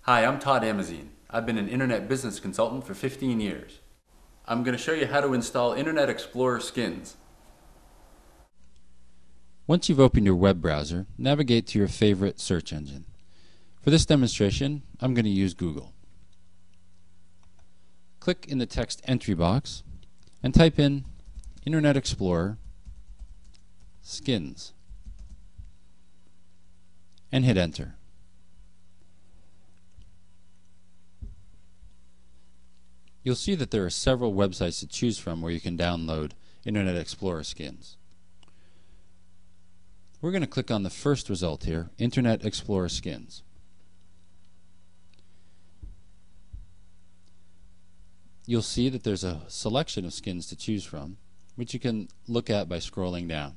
Hi, I'm Tod Amazeen. I've been an internet business consultant for 15 years. I'm going to show you how to install Internet Explorer skins. Once you've opened your web browser, navigate to your favorite search engine. For this demonstration, I'm going to use Google. Click in the text entry box and type in Internet Explorer skins and hit enter. You'll see that there are several websites to choose from where you can download Internet Explorer skins. We're going to click on the first result here, Internet Explorer skins. You'll see that there's a selection of skins to choose from, which you can look at by scrolling down.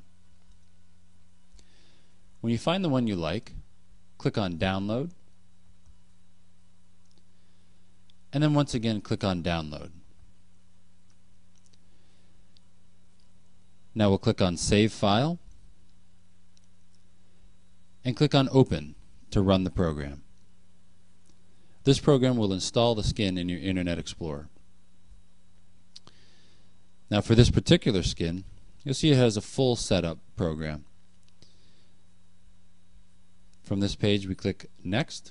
When you find the one you like, click on Download, and then once again click on Download. Now we'll click on Save File and click on Open to run the program. This program will install the skin in your Internet Explorer. Now for this particular skin, you'll see it has a full setup program. From this page we click Next,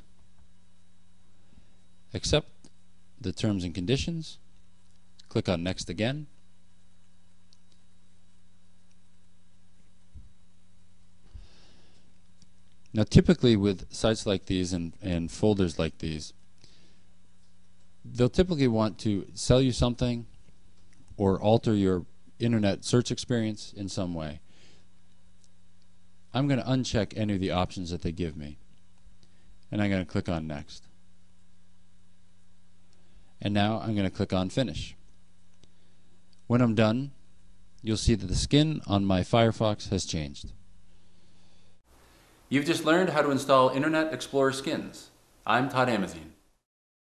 accept the terms and conditions, click on Next again, now typically with sites like these and folders like these, they'll typically want to sell you something or alter your internet search experience in some way. I'm going to uncheck any of the options that they give me, and I'm going to click on Next. And now I'm going to click on Finish. When I'm done, you'll see that the skin on my Firefox has changed. You've just learned how to install Internet Explorer skins. I'm Tod Amazeen.